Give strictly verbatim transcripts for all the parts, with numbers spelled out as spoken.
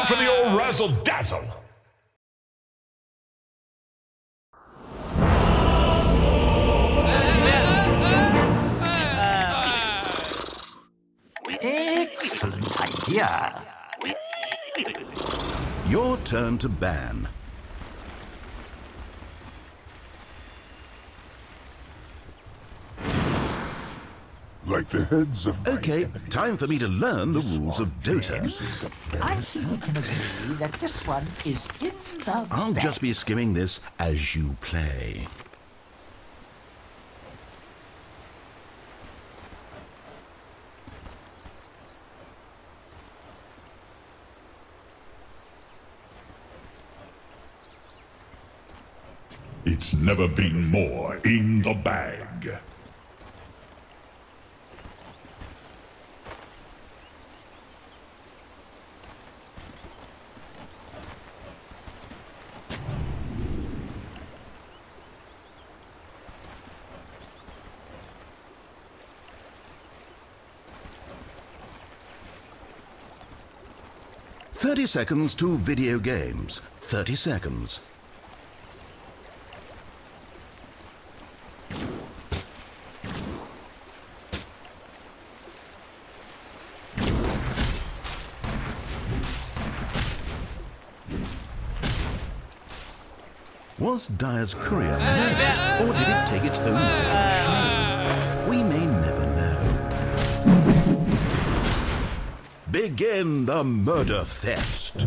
for the old razzle-dazzle. Excellent idea. Your turn to ban. Like the heads of my Okay, enemies. time for me to learn the rules of Dota. I think we can agree that this one is in the I'll bag. just be skimming this as you play. It's never been more in the bag. Thirty seconds to video games. Thirty seconds. Was Dyer's courier mad, or did it take its own shape? We may never know. Begin the murder fest.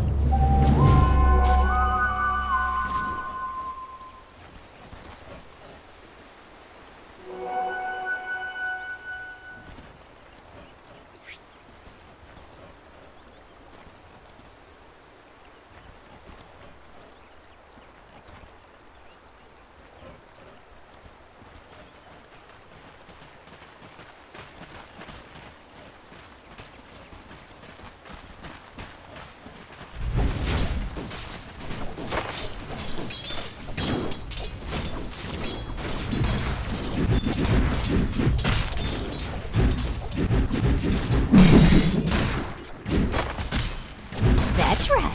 That's right.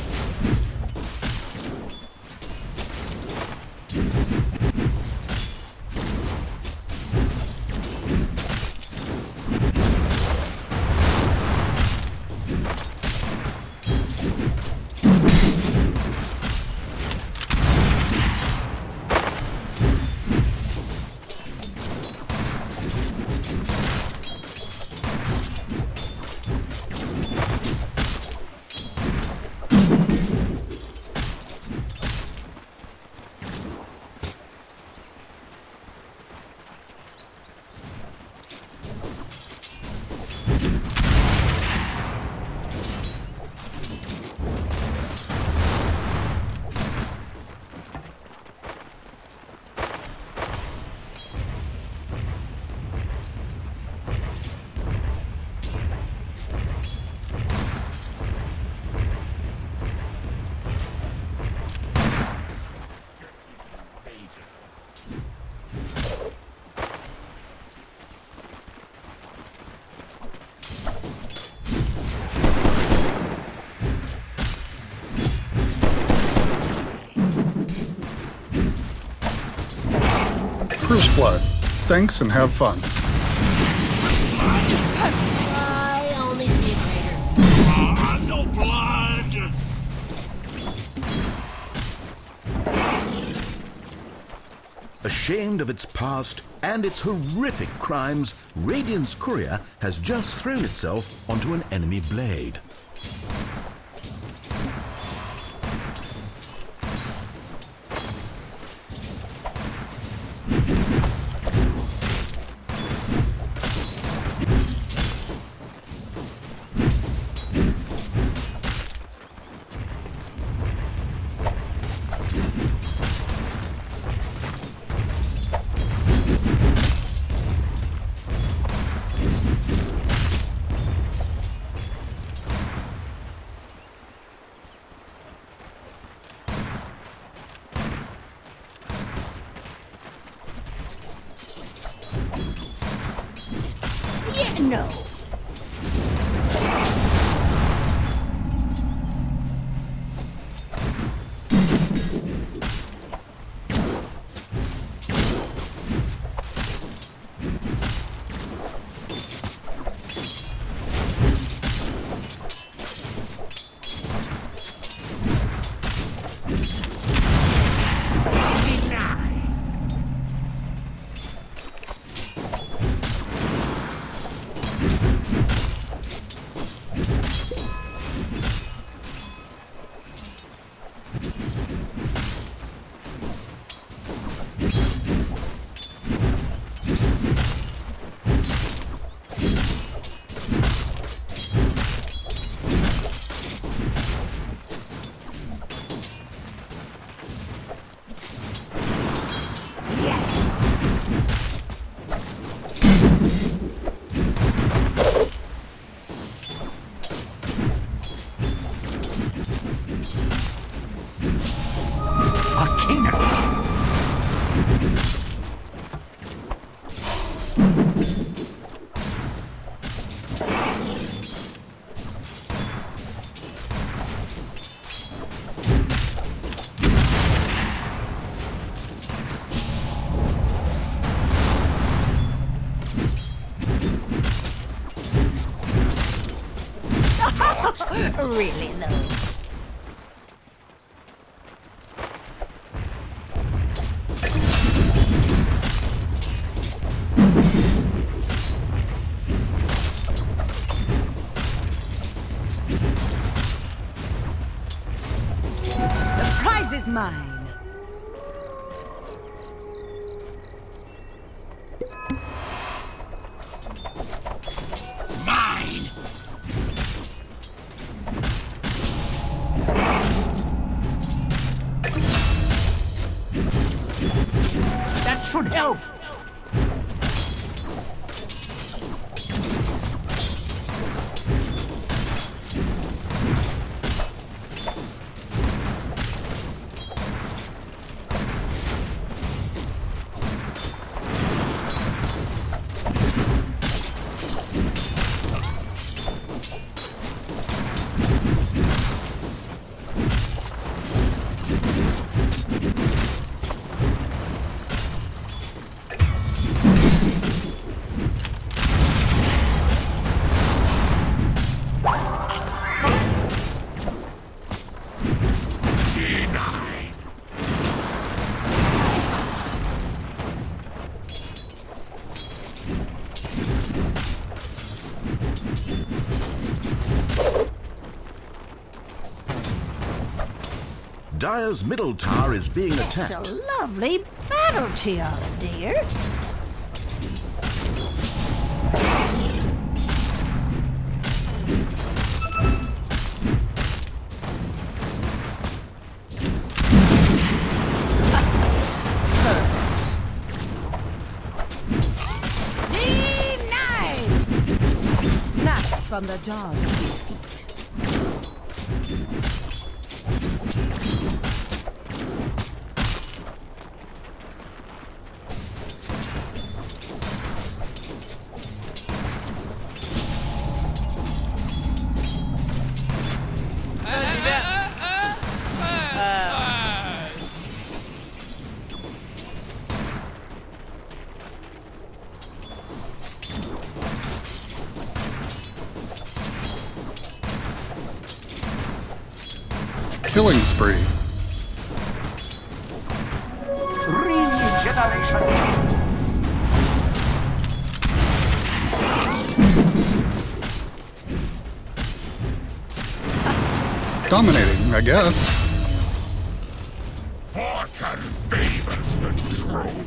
First blood. Thanks and have fun. I only see a crater. Ah, no blood! Ashamed of its past and its horrific crimes, Radiant's courier has just thrown itself onto an enemy blade. No. Really, though. The prize is mine. That should help. Dire's middle tower is being attacked. It's a lovely battle tiara, dear. D nine! Snaps from the jaws of defeat. Killing spree. Regeneration. Dominating, I guess. Fortune favors the true.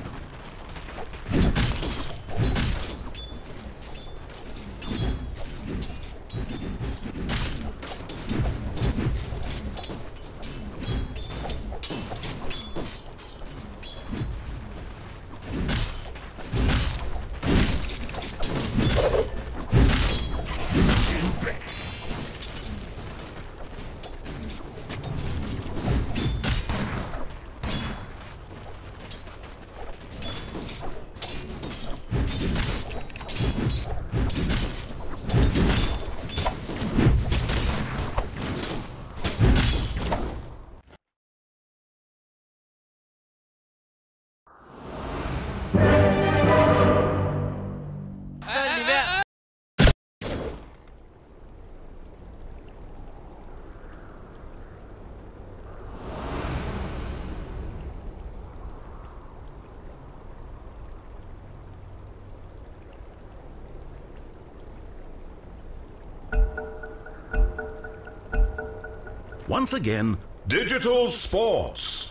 Once again, Digital Sports.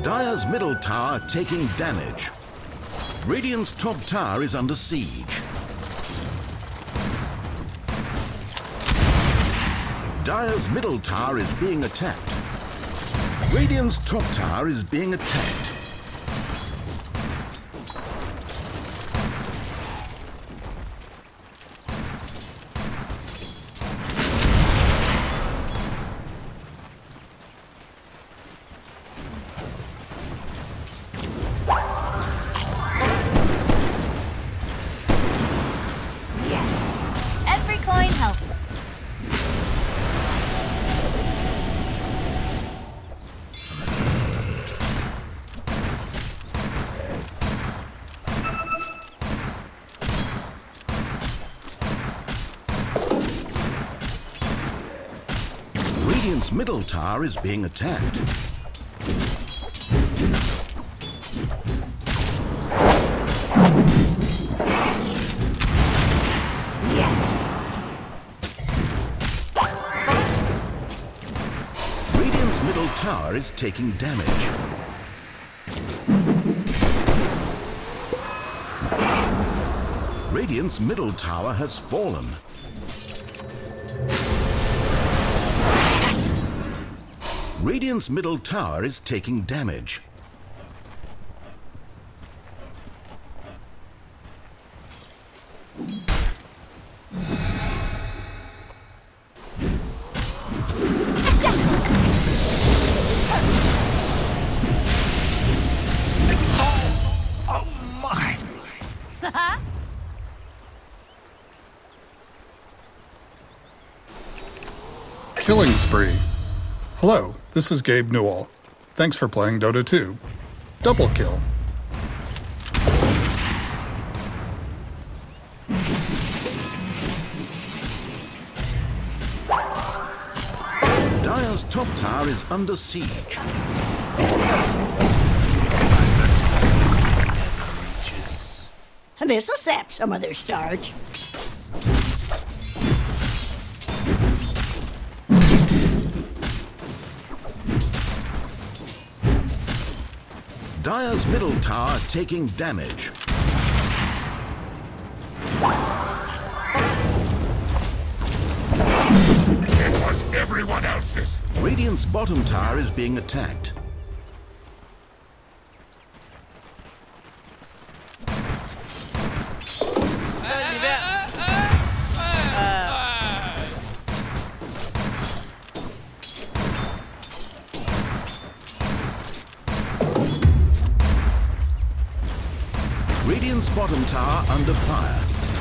Dire's middle tower taking damage. Radiant's top tower is under siege. Dire's middle tower is being attacked. Radiant's top tower is being attacked. Radiant's middle tower is being attacked. Yes. Radiant's middle tower is taking damage. Radiant's middle tower has fallen. Radiant's middle tower is taking damage. Oh my! Killing spree. Hello, this is Gabe Newell. Thanks for playing Dota two. Double kill. Dire's top tower is under siege. This'll sap some of their starch. Dire's middle tower taking damage. It was everyone else's. Radiant's bottom tower is being attacked. Radiant's bottom tower under fire.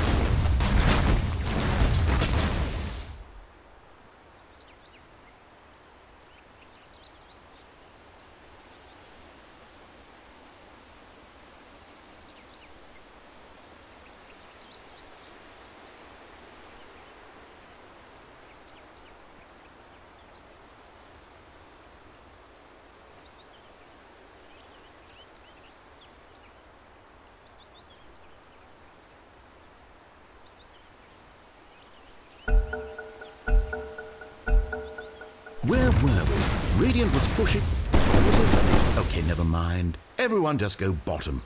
Where were we? Radiant was pushing... Was it? Okay, never mind. Everyone just go bottom.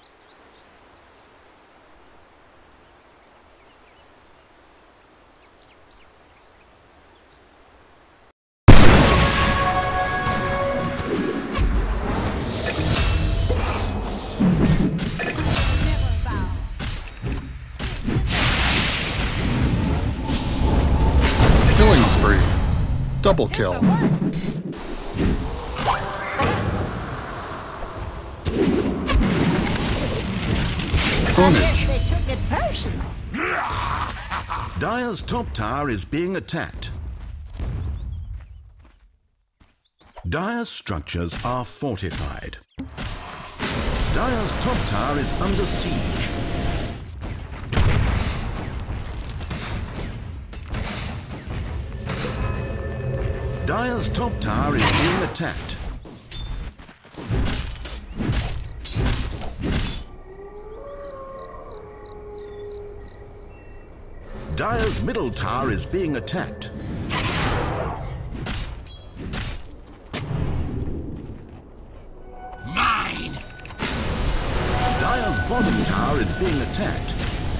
Killing spree. Double kill. Carnage. They took it personal. Dire's top tower is being attacked. Dire's structures are fortified. Dire's top tower is under siege. Dire's top tower is being attacked. Dire's middle tower is being attacked. My bottom tower is being attacked.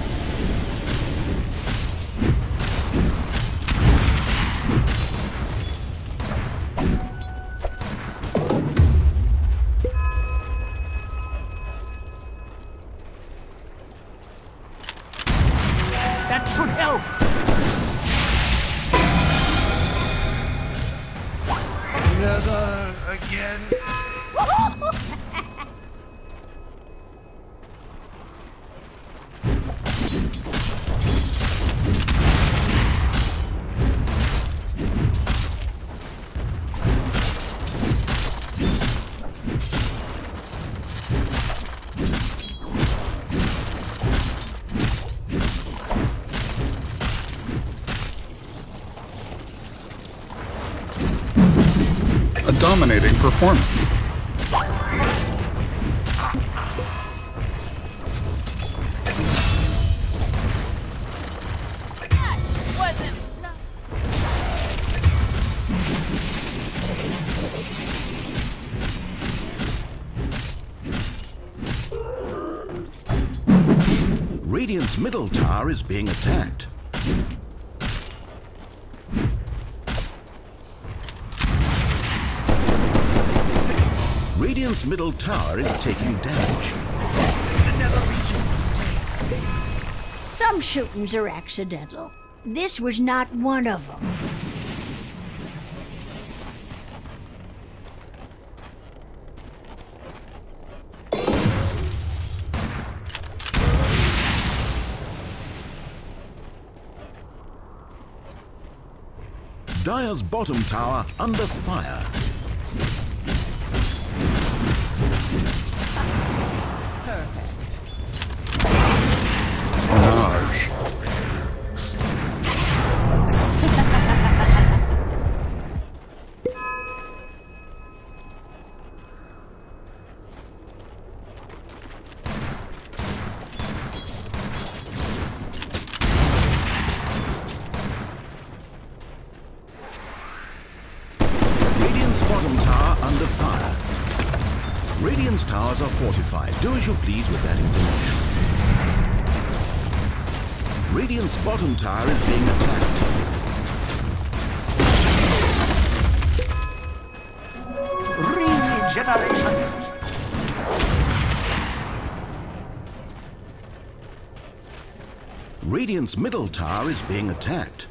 That should help. Never again. A dominating performance. Wasn't. Radiant's middle tower is being attacked. Radiant's middle tower is taking damage. Some shootings are accidental. This was not one of them. Dire's bottom tower under fire. Bottom tower under fire. Radiant's towers are fortified. Do as you please with that information. Radiant's bottom tower is being attacked. Regeneration. Radiant's middle tower is being attacked.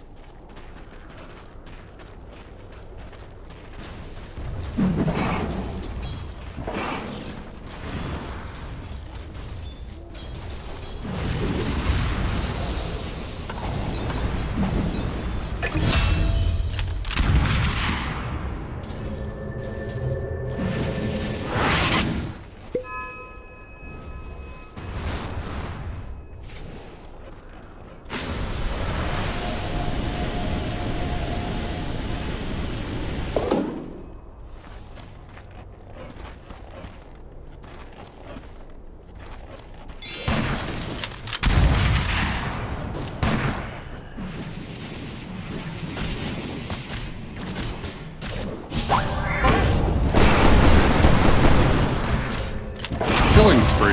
Killing spree.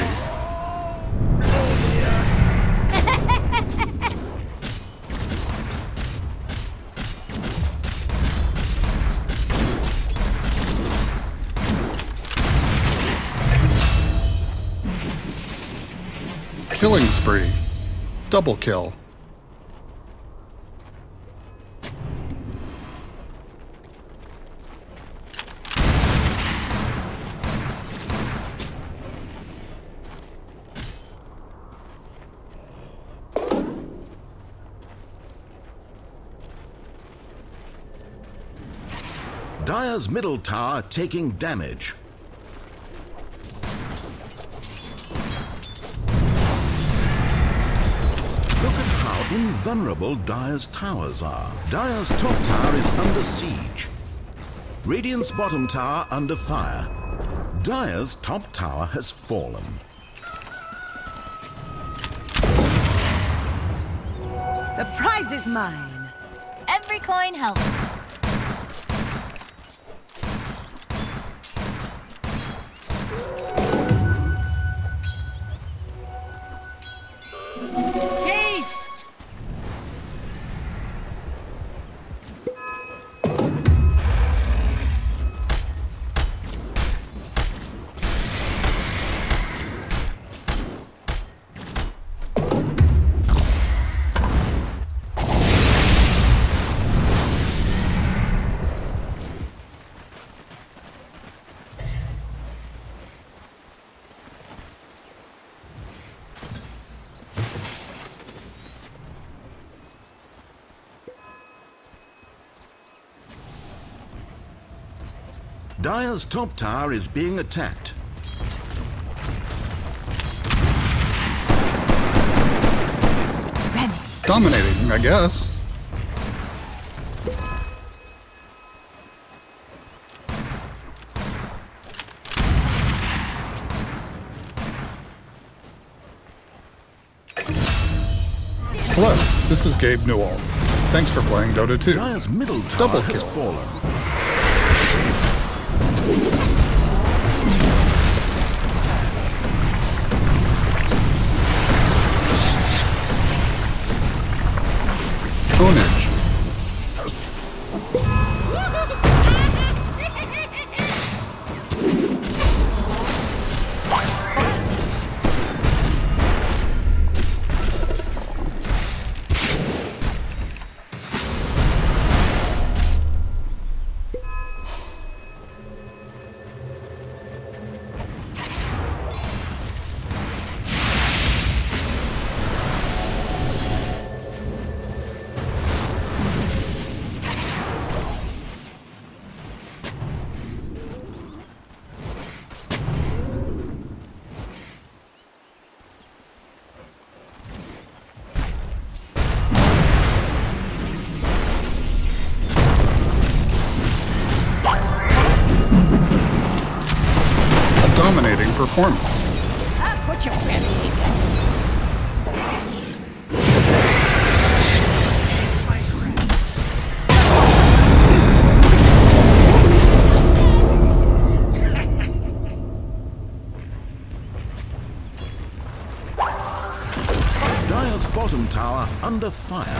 Killing spree. Double kill. Dire's middle tower taking damage. Look at how invulnerable Dire's towers are. Dire's top tower is under siege. Radiant's bottom tower under fire. Dire's top tower has fallen. The prize is mine. Every coin helps. Dire's top tower is being attacked. Vanish. Dominating, I guess. Hello, this is Gabe Newell. Thanks for playing Dota two. Dire's middle tower Double has kill. fallen. Ownage. Dominating performance. Ah, put your ready. Dire's bottom tower under fire.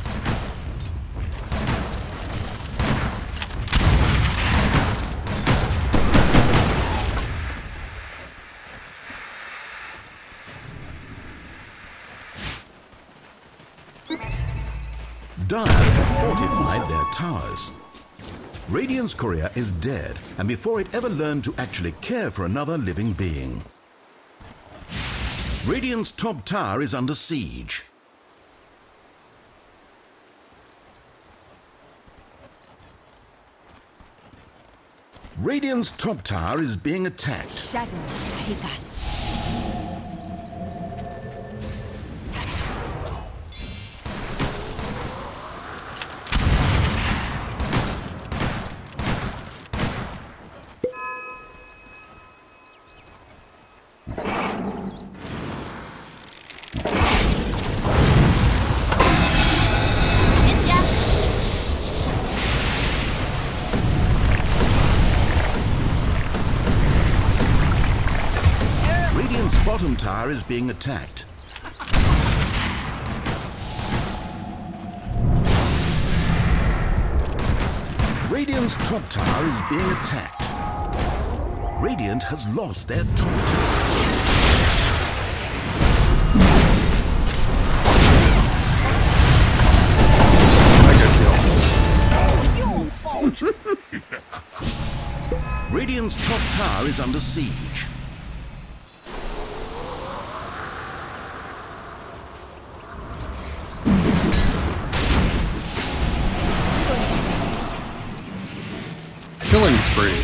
Dire have fortified their towers. Radiant's courier is dead, and before it ever learned to actually care for another living being. Radiant's top tower is under siege. Radiant's top tower is being attacked. Shadows take us. Bottom tower is being attacked. Radiant's top tower is being attacked. Radiant has lost their top tower. Radiant's top tower is under siege. Killing spree.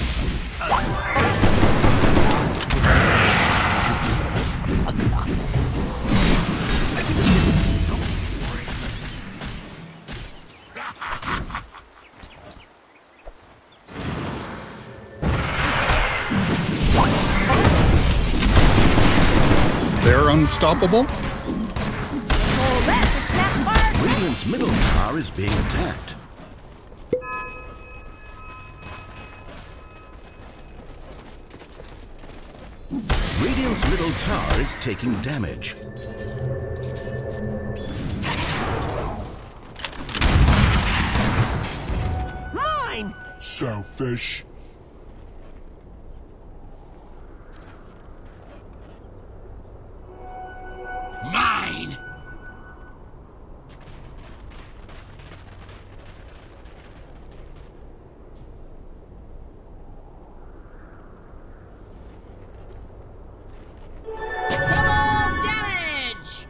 They're unstoppable? Oh, that's a Snapfire! Radiant's middle tower is being attacked. Radiant's middle tower is taking damage. Mine! Selfish. Mine! Double damage!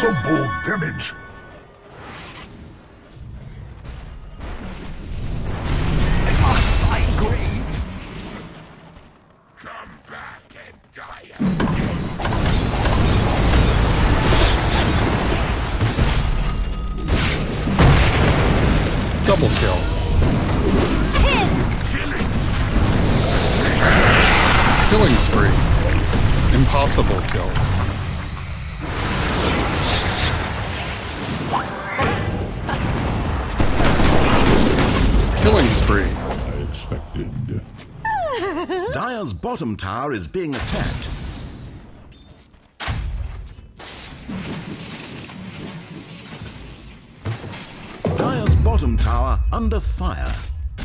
Double damage. My grave. Come back and die. Double kill. Killing. Killing spree. Impossible kill. Killing spree. I expected. Dire's bottom tower is being attacked. Dire's bottom tower under fire.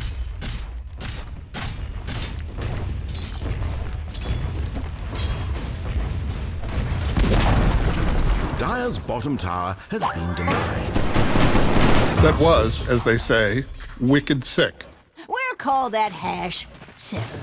Dire's bottom tower has been denied. That was, as they say, wicked sick. We'll call that hash settled.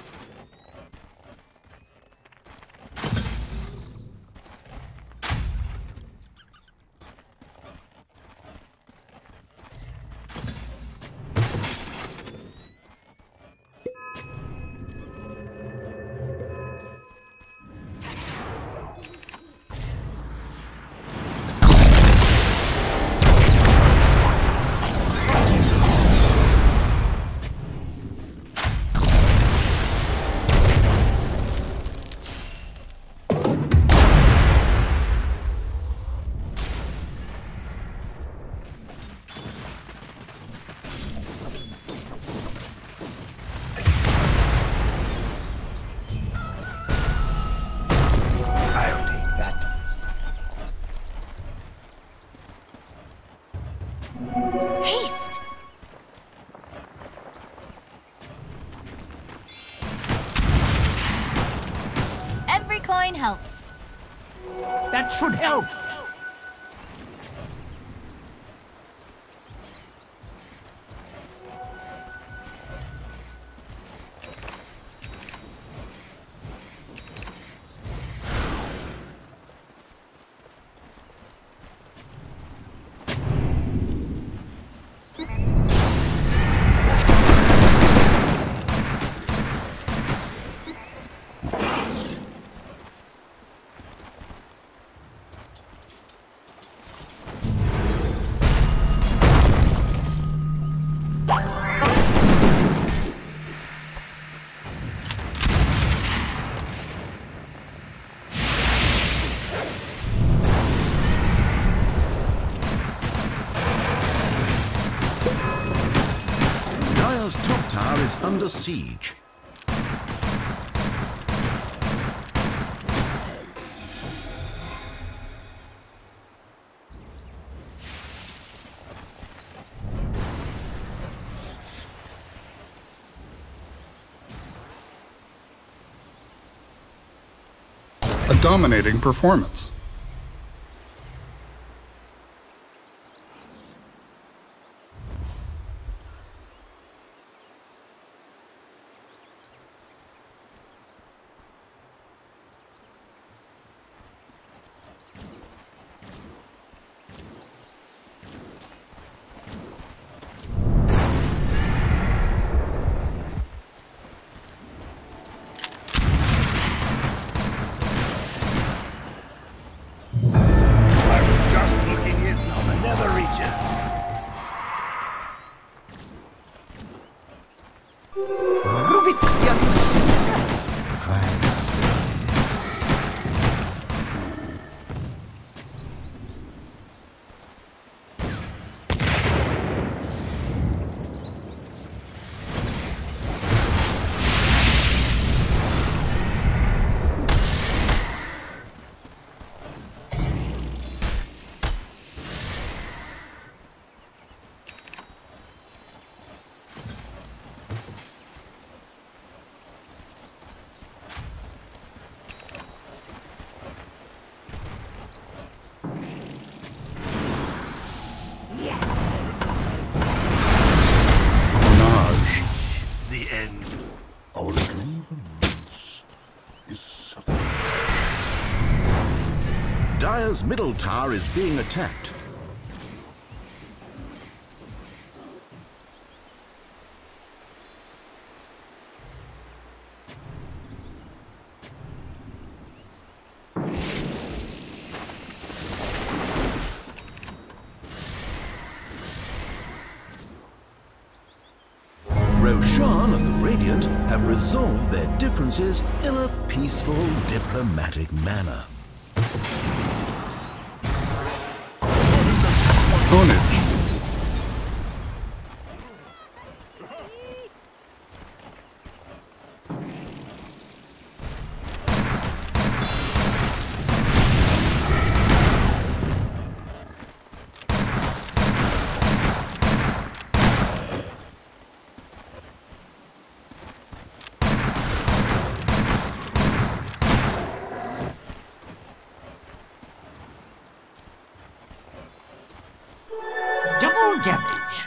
Haste! Every coin helps. That should help. Under siege. A dominating performance. Dire's middle tower is being attacked. Roshan and the Radiant have resolved their differences in a peaceful, diplomatic manner. Own it. Damage.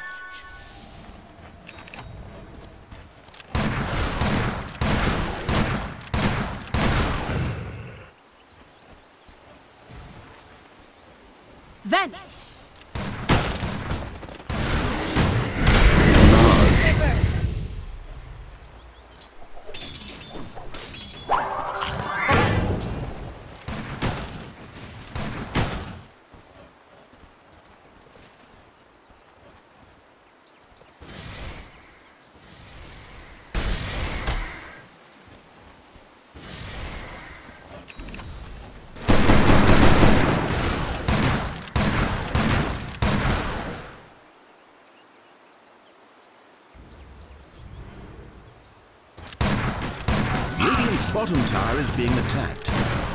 Vanish! Bottom tower is being attacked.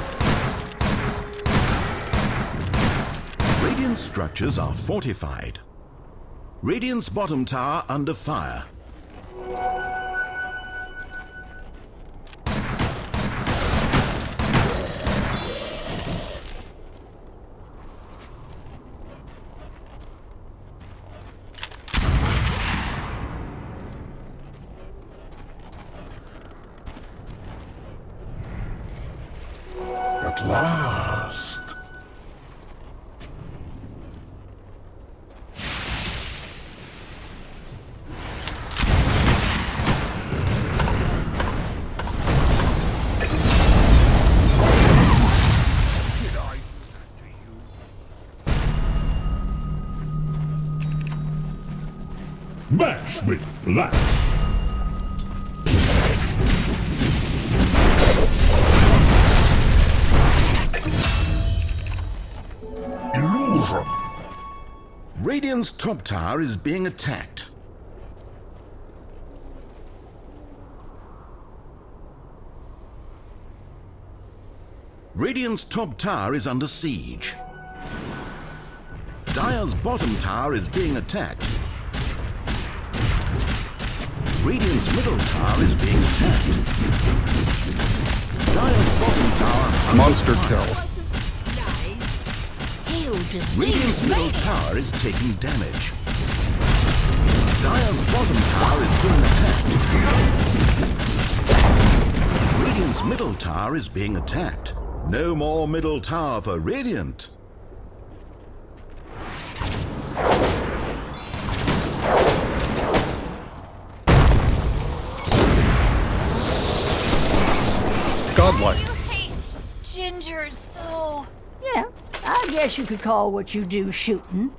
Radiant's structures are fortified. Radiant's bottom tower under fire. At last. Match with Flash. Radiant's top tower is being attacked. Radiant's top tower is under siege. Dire's bottom tower is being attacked. Radiant's middle tower is being attacked. Dire's bottom tower... Monster kill. Radiant's middle tower is taking damage. Dire's bottom tower is being attacked. Radiant's middle tower is being attacked. No more middle tower for Radiant. Godlike. You hate Ginger so... Yeah, I guess you could call what you do shooting.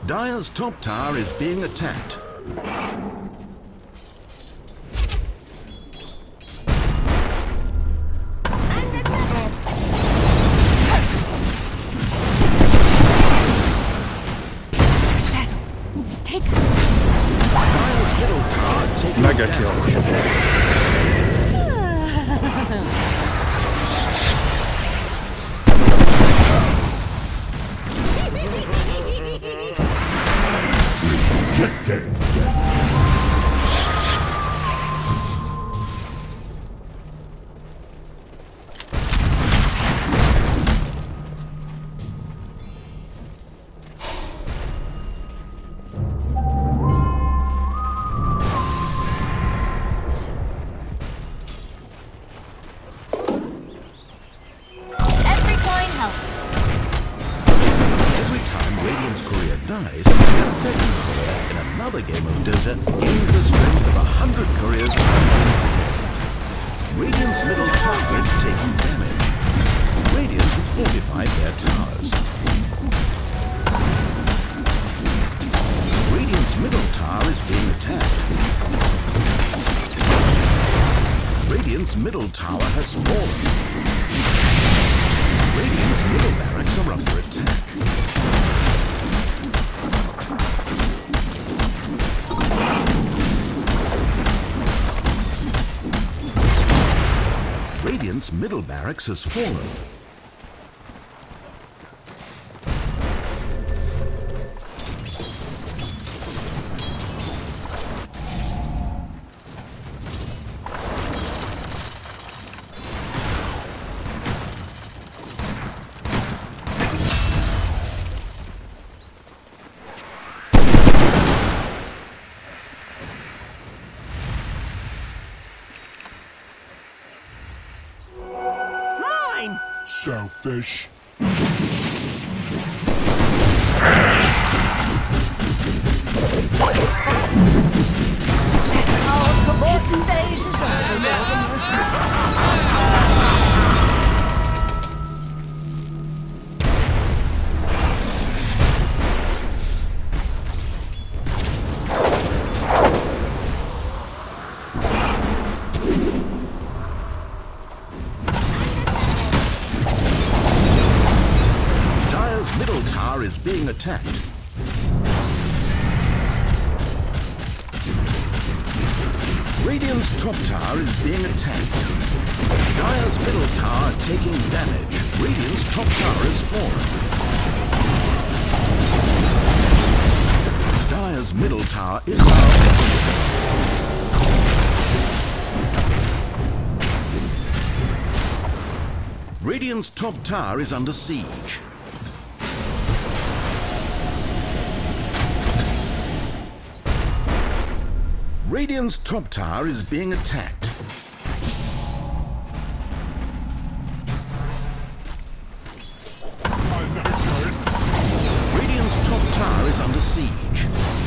Dire's top tower is being attacked. Shadows, take Dire's middle tower taking Mega damage. kill. Rejected. Every coin helps. Every time Radiant's courier dies, a second courier in another game of Dota gains the strength of a hundred couriers once again. Radiant's middle tower is taking damage. Radiant have fortified their towers. Radiant's middle tower is being attacked. Radiant's middle tower has fallen. Radiant's middle barracks are under attack. Radiant's middle barracks has fallen. Selfish. Our cavorting days is over, Mortimer. Dire's middle tower is being attacked. Radiant's top tower is being attacked. Dire's middle tower taking damage. Radiant's top tower is fallen. Dire's middle tower is now. Radiant's top tower is under siege. Radiant's top tower is being attacked. Radiant's top tower is under siege.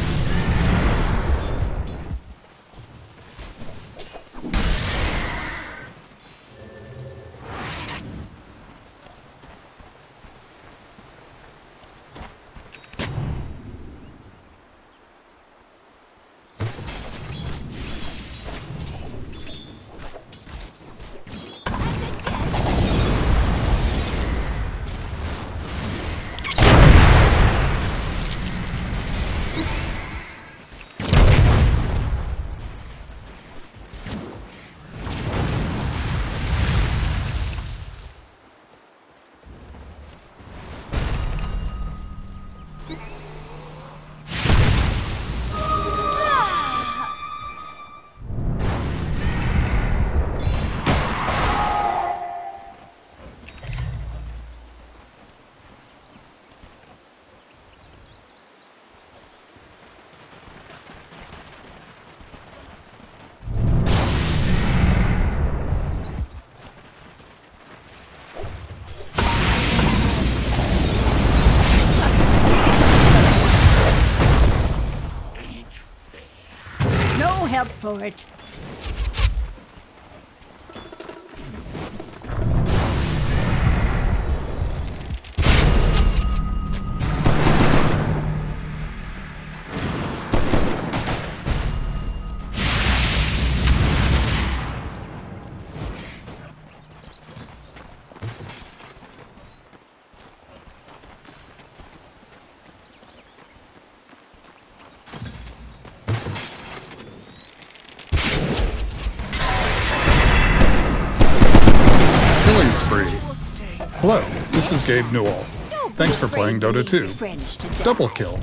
Help for it. Hello, this is Gabe Newell. Don't be Thanks for afraid playing to Dota leave your two. friends to die. Double kill.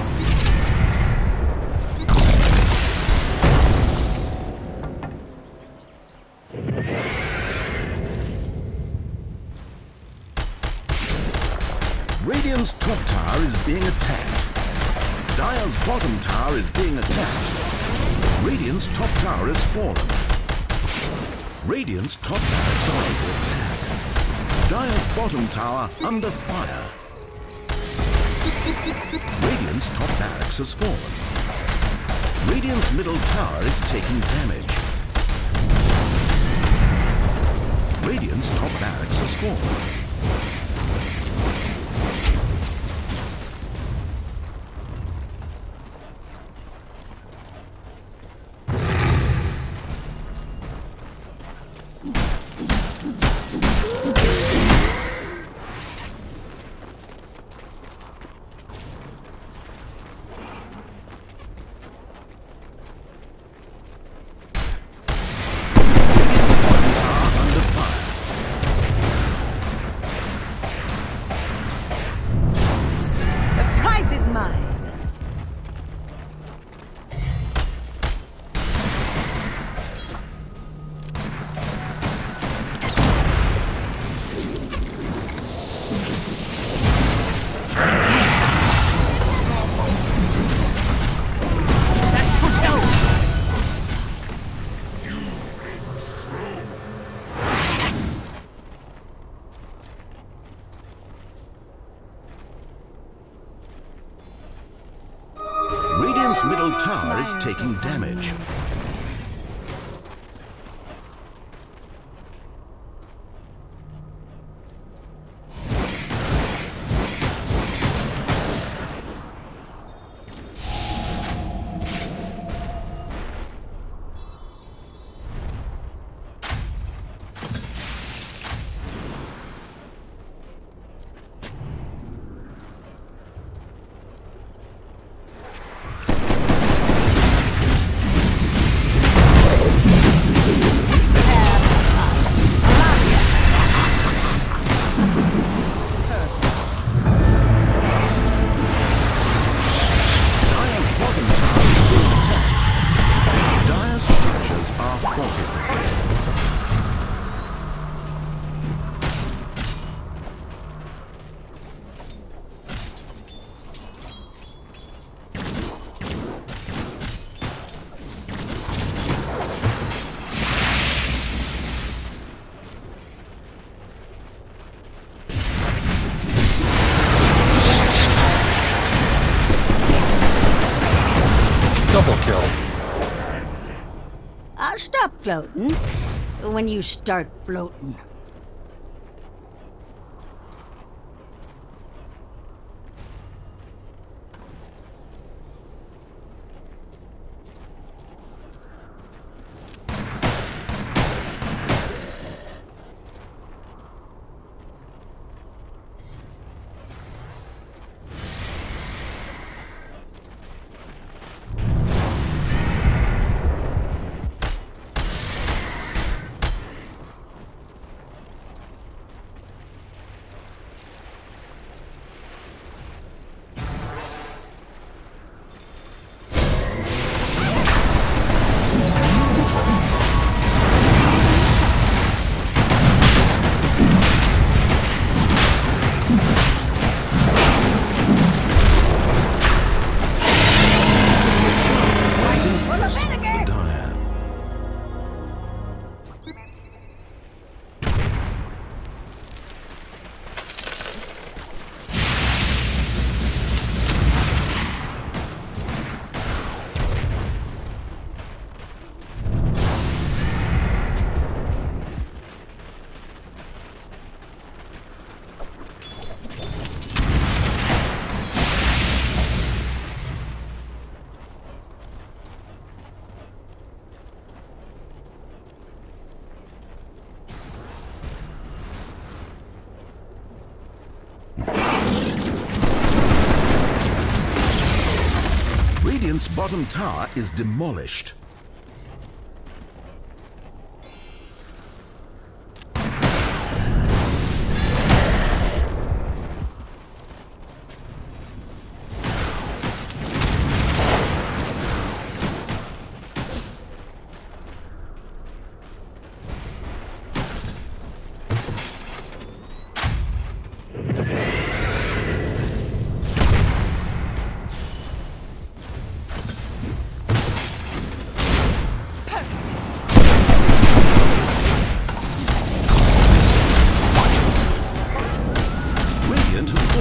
Radiant's top tower is being attacked. Dire's bottom tower is being attacked. Radiant's top tower has fallen. Radiant's top barracks are under attack. Dire's bottom tower under fire. Radiant's top barracks has fallen. Radiant's middle tower is taking damage. Radiant's top barracks has fallen. Radiant's middle tower is taking damage. Double kill. I'll stop gloating when you start bloating. Radiant's bottom tower is demolished.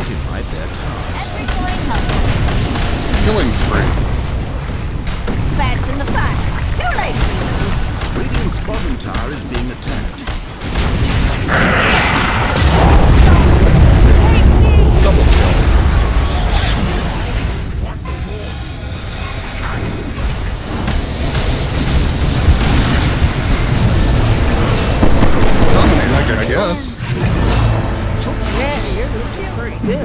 fortified their towers. Every coin helps. Killing spree. Fats in the fire. Too late. Radiant's bottom tower is being attacked. Double kill. Dominating, I guess. Yeah, you're looking pretty good.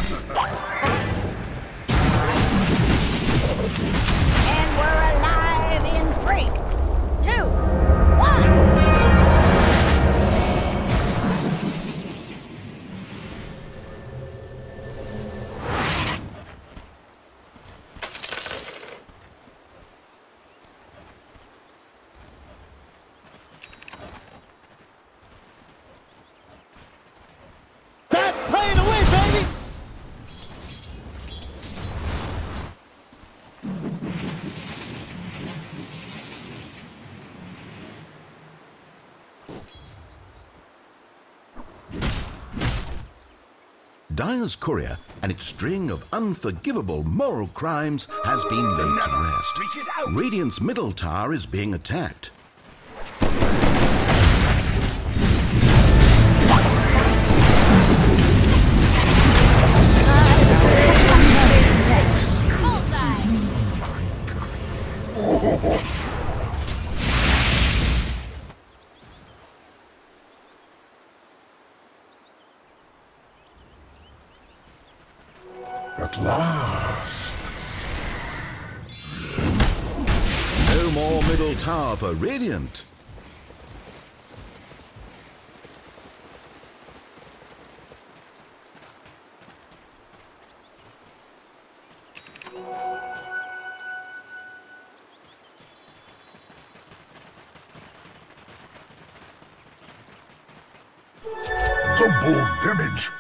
And we're alive in three, two, one. That's playing away, baby! Dire's courier and its string of unforgivable moral crimes has been laid to rest. Radiant's middle tower is being attacked. At last. No more middle tower for Radiant. Double damage.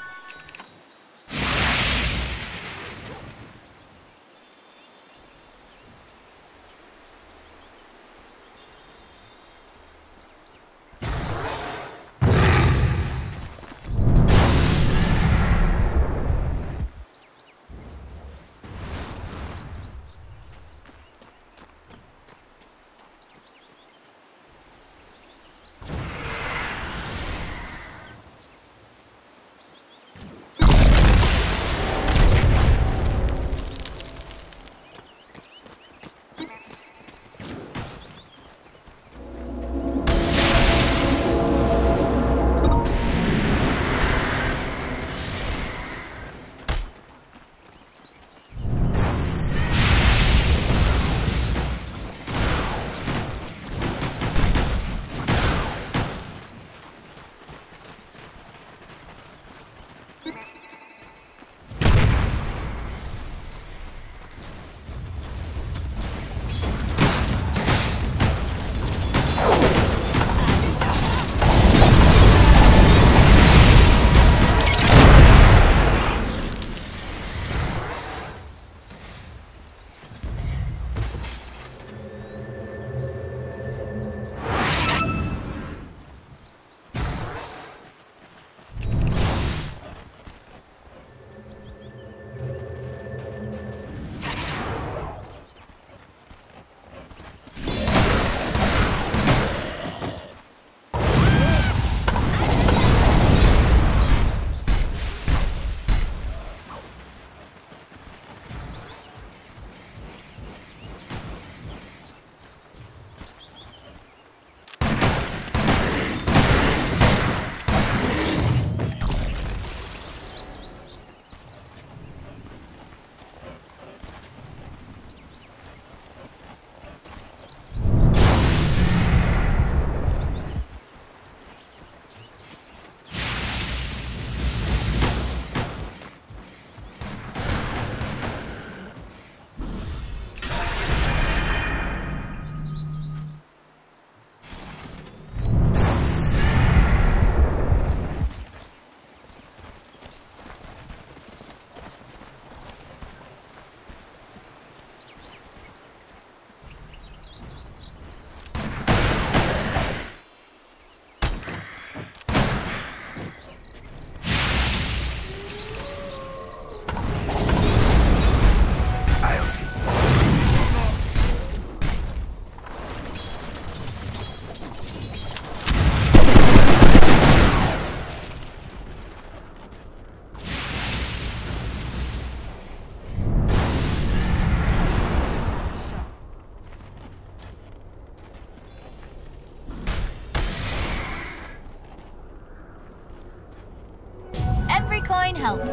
coin helps.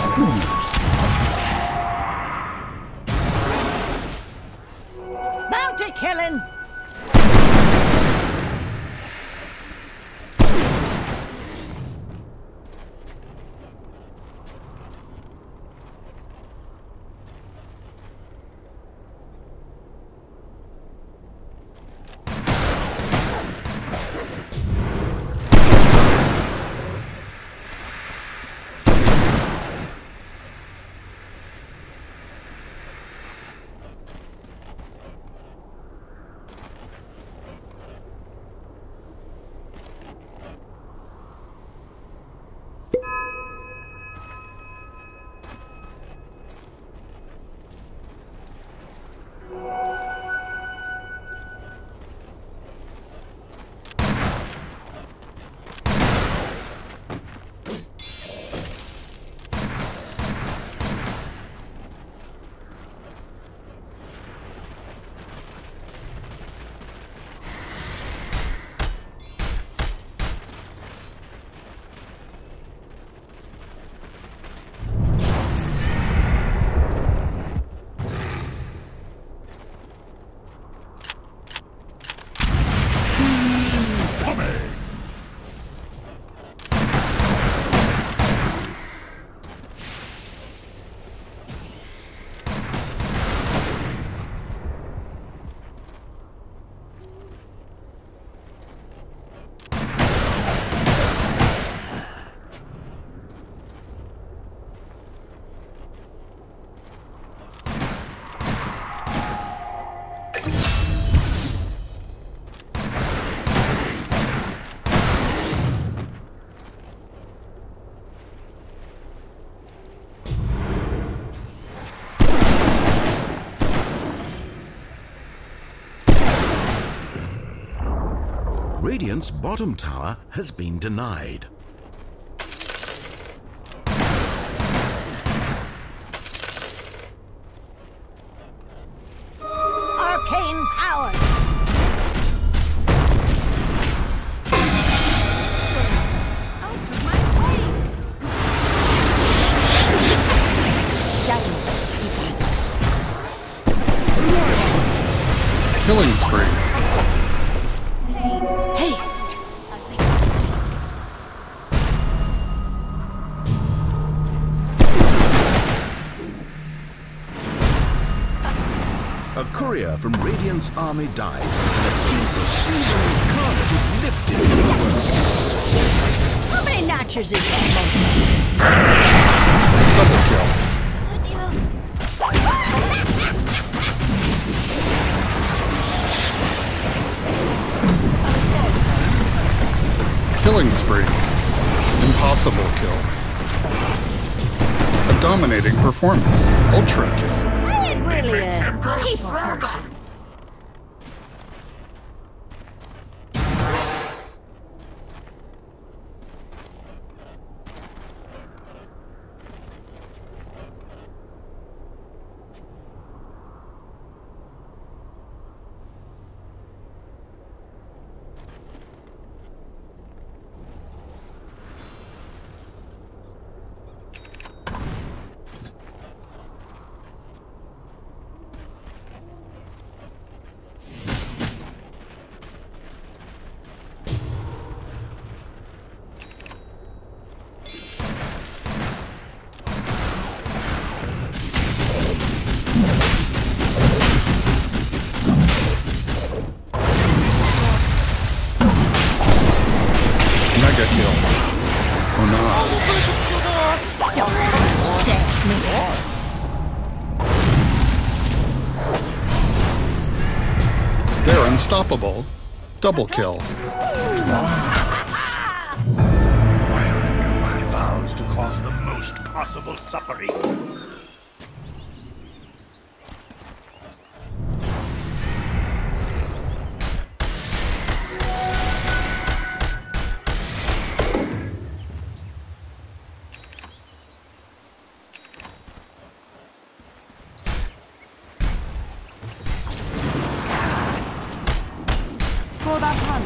Bounty killing! Radiant's bottom tower has been denied. Arcane power! Out of my way! Shadows take us. Killing spree. Haste. A courier from Radiant's army dies, and a piece of evil carpet is lifted to the world. How many notches is that Double kill. Killing spree. Impossible kill. A dominating performance. Ultra kill. I ain't really a people person. Mega kill. Oh no. Don't sex me. They're unstoppable. Double kill. I renew my vows to cause the most possible suffering. For the hunt.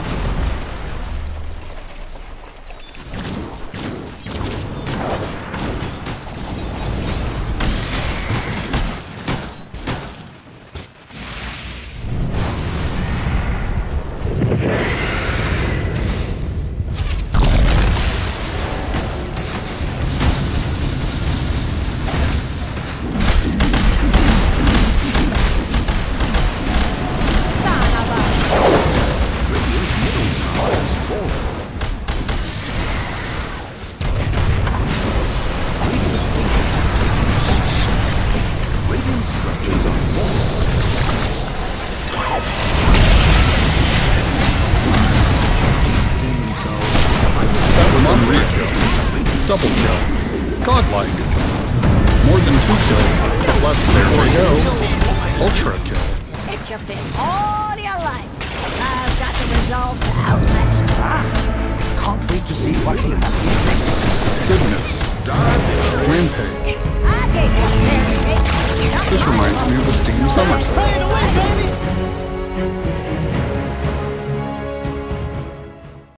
like. More than two kills, but less than four. There we go. Ultra kill. It you fit all your life. I've got the resolve to outlast. Can't wait to see what will happen next. Goodness. Rampage. I gave you a fair shake. This reminds me of the Steam Summer Sale.